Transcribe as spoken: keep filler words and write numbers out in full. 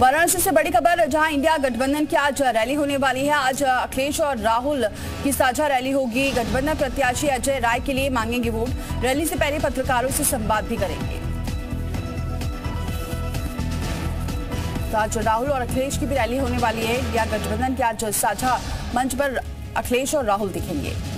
वाराणसी से बड़ी खबर, जहां इंडिया गठबंधन की आज रैली होने वाली है। आज अखिलेश और राहुल की साझा रैली होगी। गठबंधन प्रत्याशी अजय राय के लिए मांगेंगे वोट। रैली से पहले पत्रकारों से संवाद भी करेंगे। तो आज राहुल और अखिलेश की भी रैली होने वाली है। इंडिया गठबंधन के आज साझा मंच पर अखिलेश और राहुल दिखेंगे।